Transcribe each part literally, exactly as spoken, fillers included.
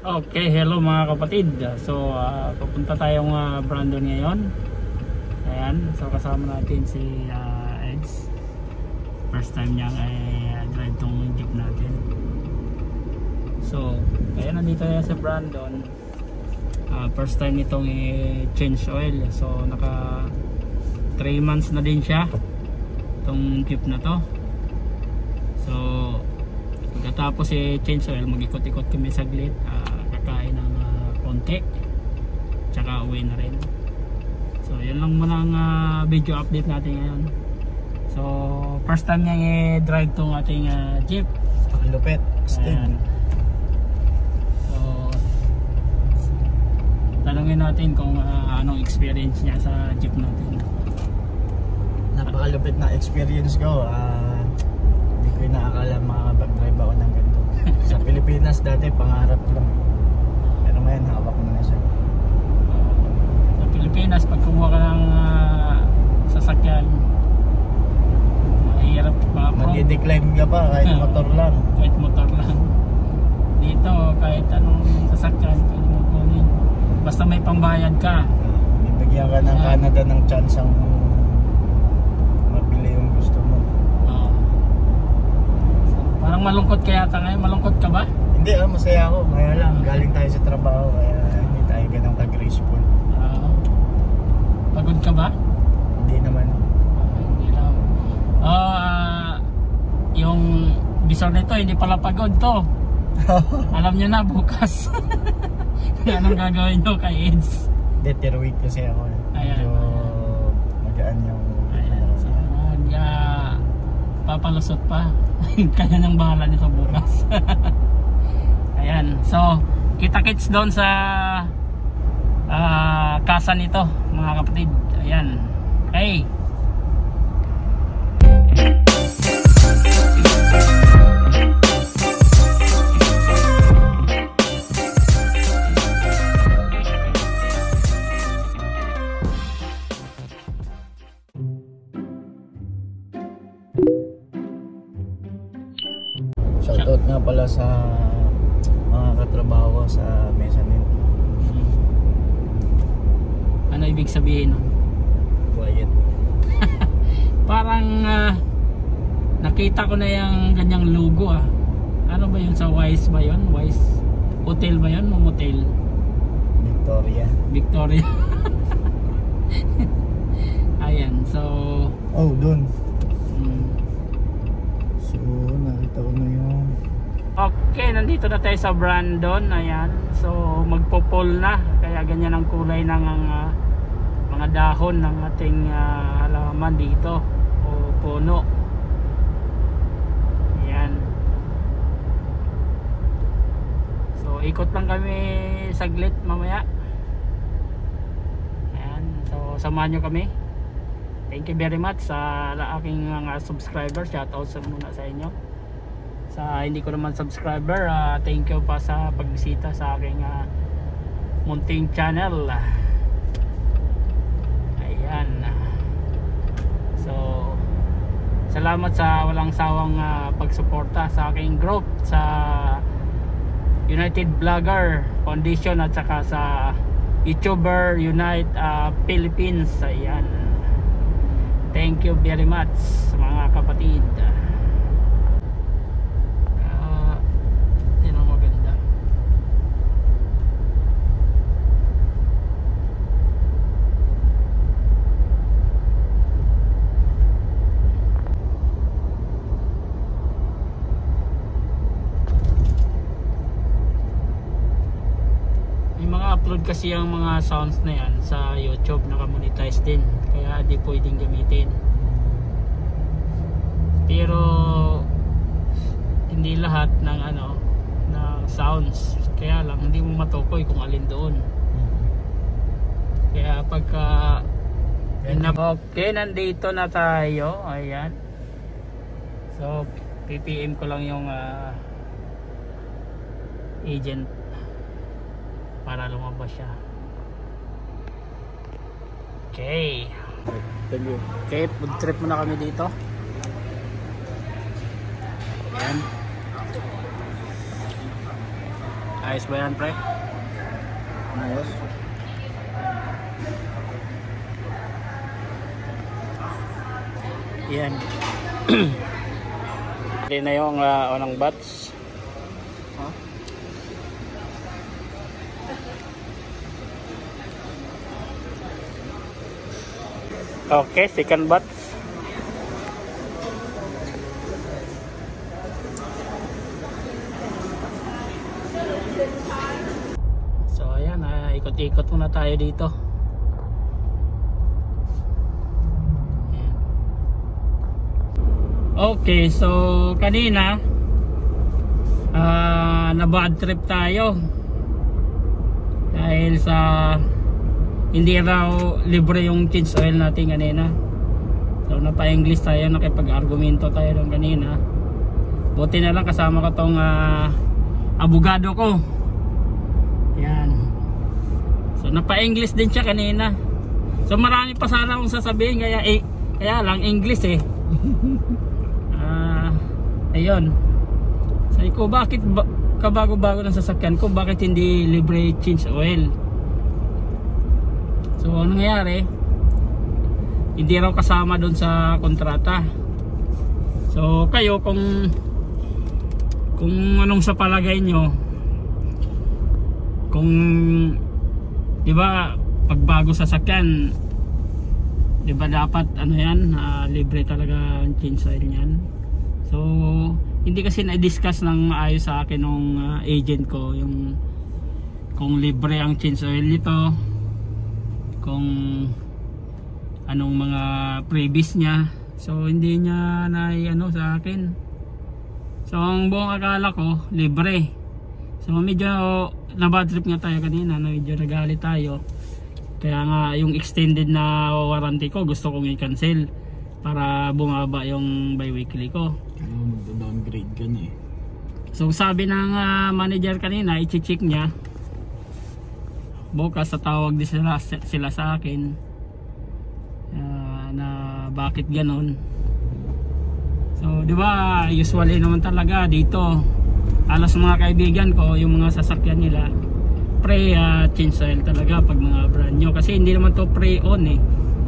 Okay, hello mga kapatid. So, uh, papunta tayong uh, Brandon ngayon. Ayan, so kasama natin si uh, Eds. First time niya ay uh, drive tong jeep natin. So, kaya nandito tayo sa Brandon. Uh, first time nitong i-change oil. So, naka three months na din siya itong jeep na to. So, pagkatapos i-change oil, mag-ikot-ikot kami saglit. Uh, kakain ng uh, konti tsaka uwi na rin. So yun lang muna ang uh, video update natin ngayon. So first time niya i-drive tong ating uh, jeep. Lupet, Ayan. So tanungin natin kung uh, anong experience niya sa jeep natin. Napakalupit na experience ko. uh, Hindi ko inaakala makakapag-drive ako ng ganito. Sa Pilipinas dati pangarap lang, pero ngayon hawak mo na siya. Sa Pilipinas pag kumuha ka ng uh, sasakyan, mahirap pa po. Mag-decline ka pa kahit motor lang. Kahit motor lang. Dito kahit anong sasakyan pwede mo kunin, basta may pambayad ka. Bibigyan ka ng Canada ng chance ang mapili yung gusto mo. uh, so, Parang malungkot kaya yata ngayon. Malungkot ka ba? Hindi, ah, masaya ako. Kaya lang, galing tayo sa trabaho, kaya hindi tayo ganang ka-graceful. Uh, pagod ka ba? Hindi naman. Uh, hindi lang. Oh, uh, yung visor nito hindi pala pagod to. Alam niyo na bukas. Anong gagawin nyo kay Eds? Hindi, pero week kasi ako. Eh. Ayan. Medyo magaan yung... Ayan. So, mag, uh, papalusot pa. Kaya nang bahala nito bukas. Ayan. So, kita-kits doon sa uh, kasa nito, mga kapatid. Ayan. Hey. Shoutout nga pala sa mga katrabaho sa mezzanine. Ano ibig sabihin nun? Quiet. Parang uh, nakita ko na yung ganyang logo ah. Ano ba yun sa Wise ba yun? Wise Hotel ba yun o motel? Victoria. Victoria. Ayan, so Oh, dun. mm. So, nakita ko na yung... Okay, nandito na tayo sa Brandon. Ayan, so magpo-fall na. Kaya ganyan ang kulay ng uh, mga dahon ng ating uh, halaman dito o puno. Ayan. So ikot lang kami saglit mamaya. Ayan, so samahan nyo kami. Thank you very much sa aking mga subscribers. Shoutout sa muna sa inyo. Sa hindi ko naman subscriber, uh, thank you pa sa pagbisita sa aking uh, munting channel. Ayan. So salamat sa walang sawang uh, pagsuporta sa aking group sa United Vlogger Foundation at saka sa YouTuber Unite uh, Philippines. Ayan. Thank you very much mga kapatid. Uh, yan ang maganda. May mga upload kasi yung mga sounds na yan sa YouTube, naka-monetize din. Kaya di pwedeng gamitin. Pero hindi lahat ng ano ng sounds, kaya lang hindi mo matukoy kung alin doon. Kaya pagka okay, nandito na tayo. Ayan. So P P M ko lang yung uh, agent para lumabas siya. Okay. Thank you. Okay, food trip muna kami dito. Ayan. Ayos ba yan, pre? Ayos. Yan. Hindi na yung uh, unang batch. Huh? Okay, second batch. So ayan, uh, ikot-ikot muna tayo dito. Ayan. Okay, so kanina uh, na bad trip tayo dahil sa hindi raw libre yung change oil natin kanina. So napa-English tayo, nakipag-argumento tayo doon kanina. Buti na lang kasama ko tong uh, abogado ko. Yan. So napa-English din siya kanina. So marami pa sana akong sasabihin, kaya eh, kaya lang English eh. Ah, uh, ayun. Sabi ko, bakit ba, kabago-bago ng sasakyan ko, bakit hindi libre change oil? So anong nangyari? Hindi raw kasama doon sa kontrata. So kayo kung kung anong sa palagay nyo, kung di ba pagbago sa sasakyan, di ba dapat ano yan, uh, libre talaga ang change oil niyan. So hindi kasi na-discuss ng maayos sa akin ng uh, agent ko yung kung libre ang change oil nito, kung anong mga previous niya. So hindi niya na ano sa akin. So ang buong akala ko libre. So medyo na bad trip nga tayo kanina, na medyo nagalit tayo. Kaya nga yung extended na warranty ko gusto kong i-cancel para bumaba yung bi-weekly ko. Kaya magda-downgrade ka niya eh. So sabi ng uh, manager kanina, i-check niya. Bukas tatawag din sila, sila sa akin uh, na bakit ganon. So di ba usually naman talaga dito alas mga kaibigan ko yung mga sasakyan nila pre uh, change oil talaga pag mga brand new, kasi hindi naman to pre on eh.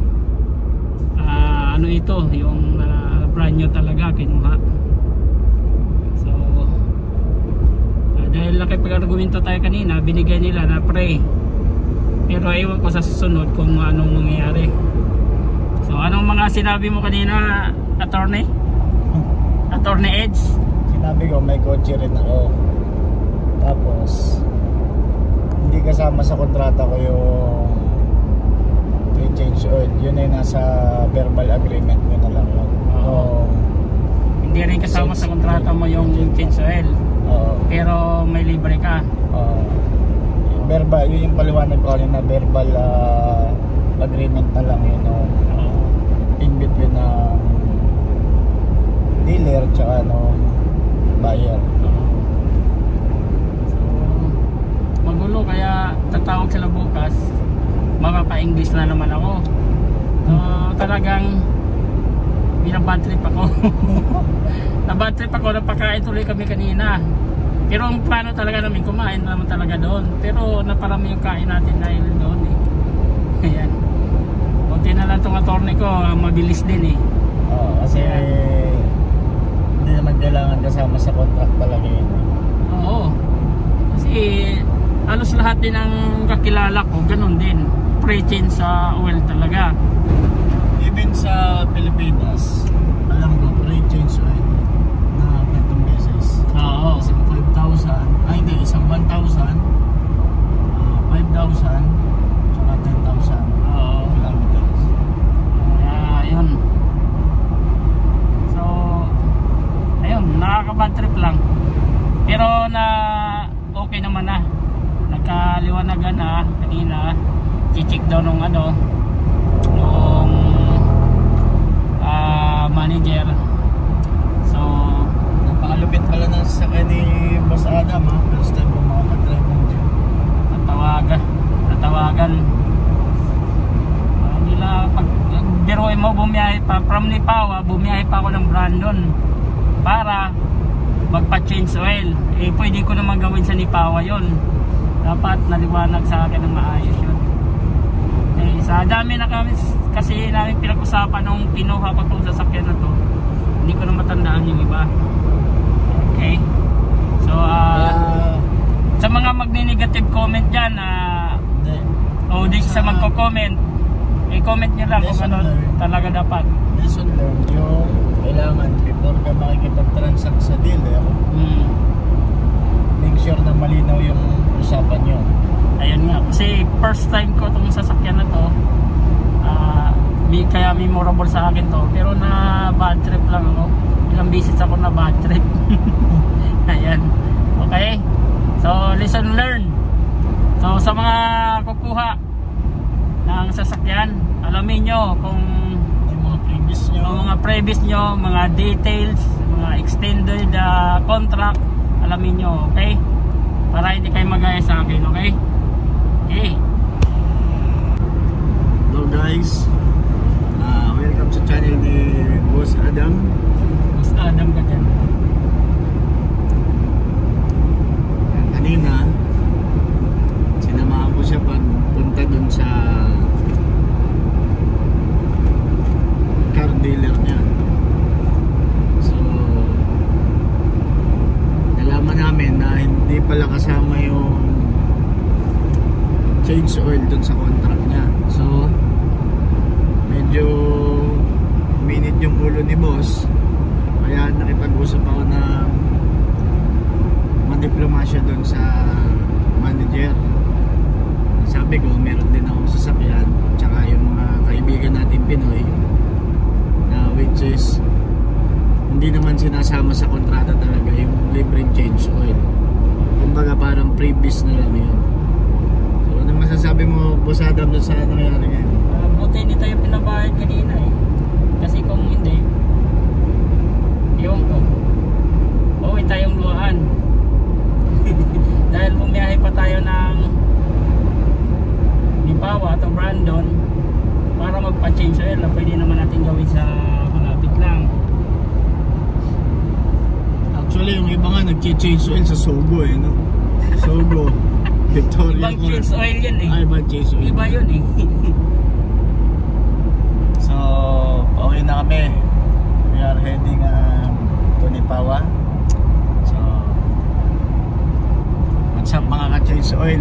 Uh, ano ito yung uh, brand new talaga kinuha. So uh, dahil nakipag-argumento tayo kanina, binigay nila na pre. Pero ewan ko sa susunod kung anong mangyayari. So anong mga sinabi mo kanina, attorney? Attorney Edge? Sinabi ko may kotse rin ako. Tapos hindi kasama sa kontrata ko yung change oil. Yun ay nasa verbal agreement mo na lang yun. Oo. Hindi rin kasama sa kontrata mo yung change oil. Oo. Pero may libre ka. Oo. Verbal, yun yung paliwanag ko na verbal uh, agreement na lang yun, no? Oo. In between ng uh, dealer tsaka no, buyer. So magulo, kaya tatawag sila bukas, mapapa-English na naman ako. So talagang binabad trip ako. Nabad trip ako, napakain tuloy kami kanina. Pero ang plano talaga namin, kumain naman talaga doon. Pero naparami yung kain natin dahil doon eh. Ayan. Kunti na lang itong attorney ko, mabilis din eh. Oo, kasi Ayan. Hindi naman kailangan kasama sa contract talaga yun. Oo. Kasi halos lahat din ng kakilala ko, ganun din. Pre-change sa oil talaga. Even sa Pilipinas, alam ko, pre-change oil na ganitong beses. Oo. Isang five thousand, ay hindi, isang one thousand, uh, five thousand, tsaka ten thousand Oo. kilometers. Kaya yun. So ayun, nakaka-bad trip lang. Pero na okay naman na. Nagkaliwanagan na kanina. I-check daw nung ano, nung uh, manager. So Napakalupit pala ng sasakyan ni Boss Adam, ha? First time ko makapag-drive ng jeep. natawagan natawagan uh, nila pag biruin mo, bumiyahe pa from Lipawa, bumiyahe pa ako ng Brandon para magpa-change oil. Eh pwede ko naman gawin sa Nipawa yon. Dapat naliwanag sa akin ng maayos yun. Eh, sa dami na kami kasi namin pinag-usapan nung kinuha ko itong sasakyan na to, hindi ko na matandaan yung iba. Okay, so uh, uh, sa mga magni-negative comment dyan, uh, o di sa magko-comment, i-comment nyo lang kung ano talaga dapat. Lesson learned, yung kailangan before ka makikipag-transact sa dealer, hmm. make sure na malinaw yung usapan nyo. Ayun nga, kasi first time ko itong sasakyan na to, uh, may, kaya memorable sa akin to, pero na bad trip lang ako. Ilang bisis ako na bad trip. Ayan, okay, so lesson learned. So sa mga kukuha ng sasakyan, alamin nyo kung yung mga previous nyo, yung mga previous nyo, mga details, mga extended uh, contract, alamin nyo, okay, para hindi kayo magaya sa akin, okay. Okay. Hello guys, uh, welcome sa channel ni Boss Adam. Boss Adam ka dyan. Kanina sinamahan ko siya pagpunta dun sa car dealer niya. So nalaman namin na hindi pala kasama yung change oil dun sa contract niya. So medyo minute yung ulo ni boss, kaya nakipag-usap ako na madiplomasya dun sa manager. Sabi ko meron din akong sasakyan, tsaka yung mga kaibigan natin Pinoy na which is hindi naman sinasama sa kontrata talaga yung libreng change oil. Kumbaga parang previous na lang yun. Ano masasabi mo, Boss Adam, doon sa nangyari ngayon? Uh, buti hindi tayo pinabayad kanina eh. Kasi kung hindi, iwan ko, uwi tayong luhaan. Dahil bumiyahe pa tayo ng Nipawa at Brandon para magpa-change oil na pwede naman natin gawin sa malapit lang. Actually, yung iba nga nag-change oil sa Sogo eh, no? Sogo. Victoria. Ibang change oil yan eh. Ay, ibang change oil. Iba yun eh. So, pauwi na kami. We are heading uh, to Nipawa. So, what's up mga ka-change oil?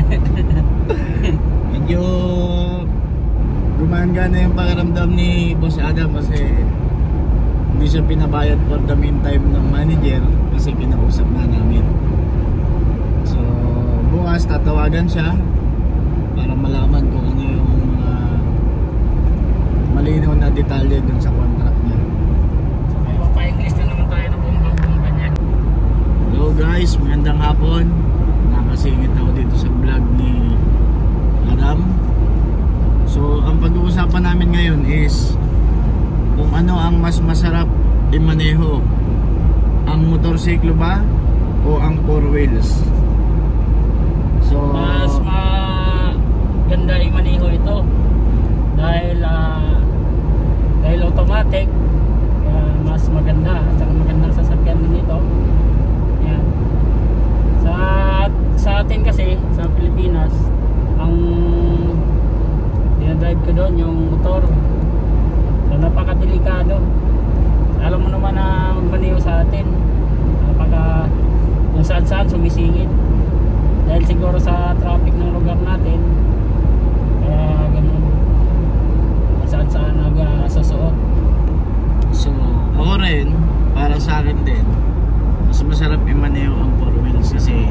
Medyo gumanga na yung pakiramdam ni Boss Adam kasi hindi siya pinabayad for the meantime ng manager kasi kinausap na namin. So bukas tatawagan siya para malaman kung ano yung mga malinaw na detalye dun sa contract niya. So may mapa-English na naman tayo ng bumbang-bumbang ganyan. Hello guys, magandang hapon. Nakasingit ako dito sa vlog ni Adam. So ang pag-uusapan namin ngayon is kung ano ang mas masarap imaneho, ang motorsiklo ba o ang four wheels. So mas maganda imaneho ito dahil uh, dahil automatic, uh, mas maganda at saka magandang sasakyan din ito. Yan. Sa, sa atin kasi sa Pilipinas, ang dinadrive ko doon yung motor, so napakadelikado. Alam mo naman na magmaneho sa atin, napaka kung saan saan sumisingit dahil siguro sa traffic ng lugar natin, kaya ganun saan saan nagsusuot. So ako rin, para sa akin din, mas masarap imaneho ang four wheels kasi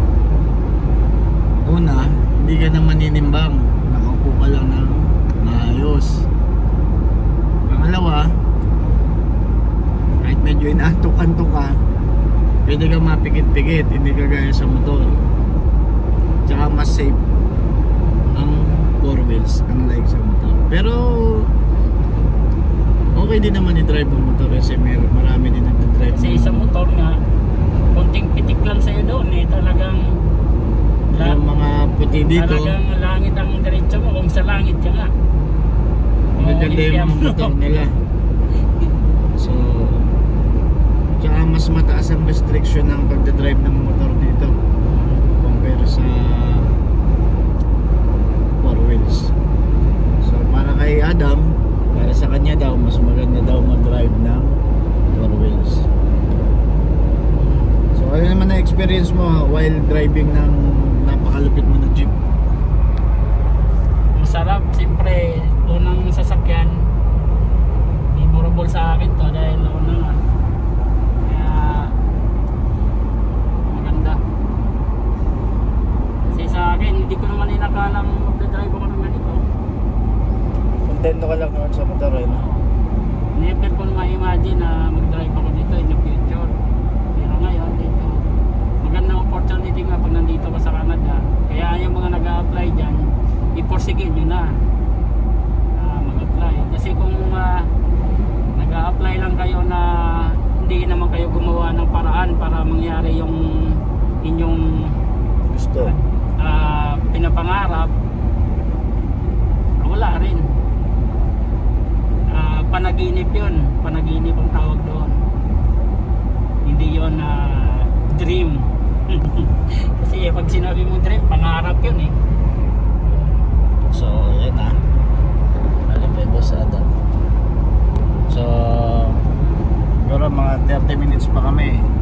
una, hindi ka na maninimbang, nakaupo ka lang ng maayos. Pangalawa, kahit medyo inaantok-antok ka, pwede ka mapikit-pikit, hindi ka gaya sa motor. Tsaka mas safe ang four wheels unlike sa motor. Pero okay din naman i-drive ang motor kasi meron, marami din nag-drive. Kasi sa motor nga, konting pitik lang sa'yo doon eh, talagang yung mga puti dito, talagang langit ang diretso mo kung sa langit ka nga. maganda yung mga motor nila. So tsaka mas mataas ang restriction ng pagdadrive ng motor dito compare sa four wheels. So para kay Adam, para sa kanya daw, mas maganda daw mag-drive ng four wheels. So ano naman na experience mo while driving ng napakalupit mo na jeep? Masarap, siyempre unang sasakyan, memorable sa akin to dahil una nga. Kaya maganda. Kasi sa akin, hindi ko naman inakalang magdadrive ako ng ganito. Contento ka lang naman sa motor eh, no? Never ko naman imagine na mag-drive ako dito in the future. Pero ngayon dito, magandang opportunity nga pag nandito ka sa Canada. Kaya yung mga nag-a-apply dyan, iporsige nyo na uh, mag-apply. Kasi kung uh, nag-a-apply lang kayo na hindi naman kayo gumawa ng paraan para mangyari yung inyong Gusto. uh, pinapangarap, wala rin. Uh, panaginip yun, panaginip ang tawag doon, hindi yun uh, dream. Kasi pag sinabi mo dream, pangarap yun eh. So yan na, nalipay boss Adam. So siguro mga thirty minutes pa kami